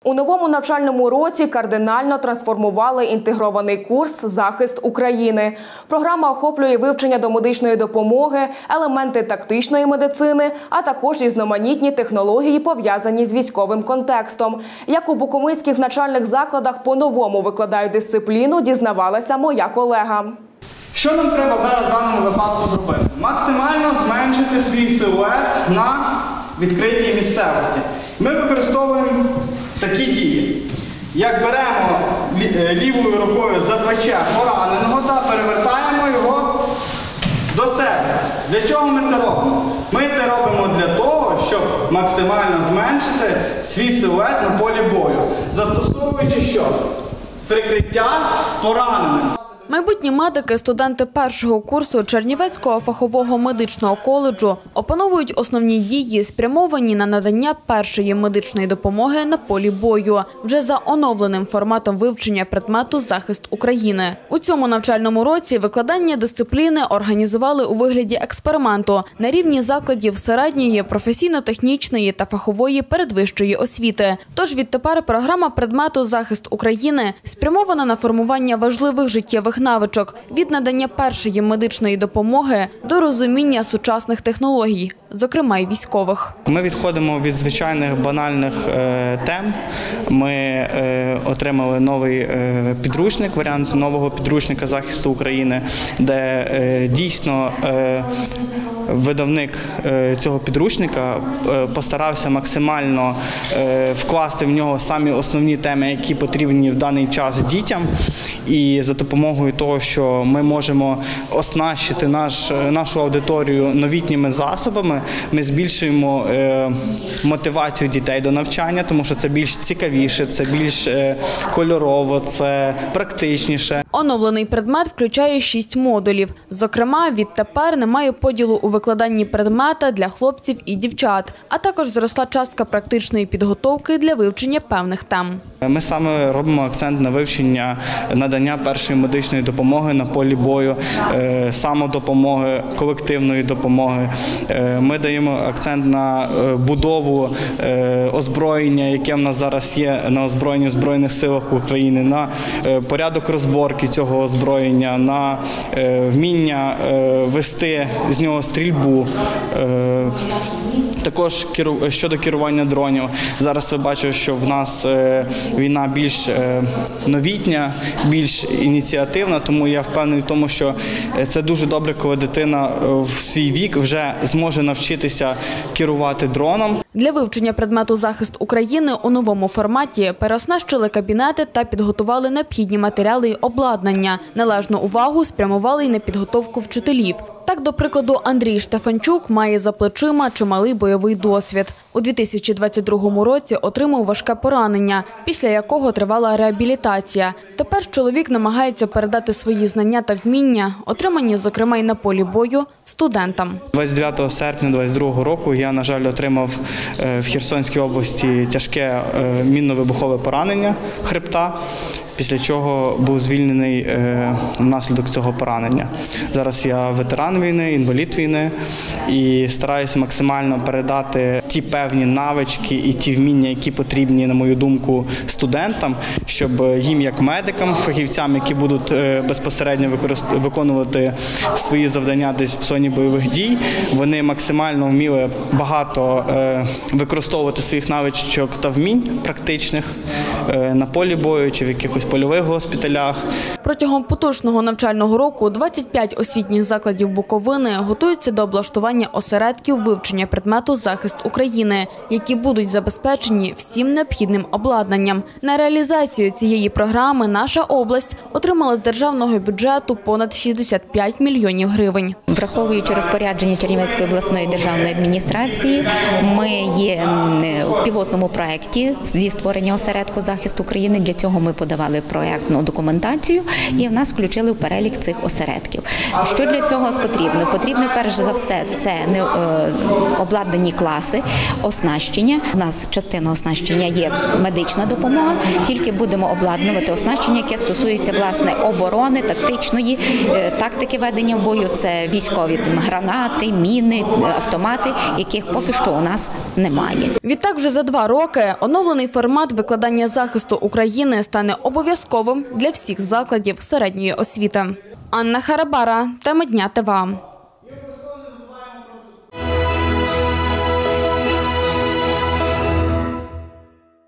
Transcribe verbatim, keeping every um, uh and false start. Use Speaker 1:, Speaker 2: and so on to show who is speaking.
Speaker 1: У новому навчальному році кардинально трансформували інтегрований курс «Захист України». Програма охоплює вивчення домедичної допомоги, елементи тактичної медицини, а також різноманітні технології, пов'язані з військовим контекстом. Як у буковинських навчальних закладах по-новому викладають дисципліну, дізнавалася моя колега.
Speaker 2: Що нам треба зараз в даному випадку зробити? Максимально зменшити свій силует на відкритій місцевості. Ми використовуємо такі дії. Як беремо лівою рукою за плече пораненого та перевертаємо його до себе. Для чого ми це робимо? Ми це робимо для того, щоб максимально зменшити свій силует на полі бою. Застосовуючи що? Прикриття пораненим.
Speaker 3: Майбутні медики, студенти першого курсу Чернівецького фахового медичного коледжу опановують основні дії, спрямовані на надання першої медичної допомоги на полі бою, вже за оновленим форматом вивчення предмету «Захист України». У цьому навчальному році викладання дисципліни організували у вигляді експерименту на рівні закладів середньої, професійно-технічної та фахової передвищої освіти. Тож відтепер програма предмету «Захист України» спрямована на формування важливих життєвих навичок від надання першої медичної допомоги до розуміння сучасних технологій, зокрема й військових.
Speaker 4: Ми відходимо від звичайних банальних е, тем. Ми е, отримали новий е, підручник, варіант нового підручника захисту України, де е, дійсно е, видавник е, цього підручника е, постарався максимально е, вкласти в нього самі основні теми, які потрібні в даний час дітям. І за допомогою того, що ми можемо оснащити наш, нашу аудиторію новітніми засобами, ми збільшуємо е, мотивацію дітей до навчання, тому що це більш цікавіше, це більш е, кольорово, це практичніше.
Speaker 3: Оновлений предмет включає шість модулів. Зокрема, відтепер немає поділу у викладанні предмета для хлопців і дівчат, а також зросла частка практичної підготовки для вивчення певних тем.
Speaker 4: Ми саме робимо акцент на вивчення надання першої медичної допомоги на полі бою, самодопомоги, колективної допомоги. Ми даємо акцент на будову озброєння, яке в нас зараз є на озброєнні в Збройних силах України, на порядок розборки цього озброєння, на вміння вести з нього стрільбу. Також щодо керування дронів. Зараз ви бачите, що в нас війна більш новітня, більш ініціативна, тому я впевнений в тому, що це дуже добре, коли дитина в свій вік вже зможе навчитися керувати дроном.
Speaker 3: Для вивчення предмету «Захист України» у новому форматі переоснащили кабінети та підготували необхідні матеріали й обладнання. Належну увагу спрямували й на підготовку вчителів. Так, до прикладу, Андрій Штефанчук має за плечима чималий бойовий досвід. У дві тисячі двадцять другому році отримав важке поранення, після якого тривала реабілітація. Тепер чоловік намагається передати свої знання та вміння, отримані, зокрема, й на полі бою, студентам.
Speaker 4: двадцять дев'ятого серпня двадцять другого року я, на жаль, отримав в Херсонській області тяжке мінно-вибухове поранення хребта, після чого був звільнений внаслідок цього поранення. Зараз я ветеран війни, інвалід війни і стараюся максимально передати ті певні навички і ті вміння, які потрібні, на мою думку, студентам, щоб їм, як медикам, фахівцям, які будуть безпосередньо виконувати свої завдання десь в зоні бойових дій, вони максимально вміли багато використовувати своїх навичок та вмінь практичних на полі бою чи в якихось польових госпіталях.
Speaker 3: Протягом поточного навчального року двадцять п'ять освітніх закладів Буковини готуються до облаштування осередків вивчення предмету «Захист України», які будуть забезпечені всім необхідним обладнанням. На реалізацію цієї програми наша область отримала з державного бюджету понад шістдесят п'ять мільйонів гривень.
Speaker 5: Враховуючи розпорядження Чернівецької обласної державної адміністрації, ми є в пілотному проєкті зі створення осередку «Захист України». Для цього ми подавали розробили проєктну документацію і в нас включили в перелік цих осередків. Що для цього потрібно? Потрібно перш за все це не обладнані класи, оснащення. У нас частина оснащення є медична допомога, тільки будемо обладнувати оснащення, яке стосується власне оборони, тактичної тактики ведення бою. Це військові там, гранати, міни, автомати, яких поки що у нас немає.
Speaker 3: Відтак вже за два роки оновлений формат викладання захисту України стане обов'язковим для всіх закладів середньої освіти. Анна Харабара, тема дня ТВА.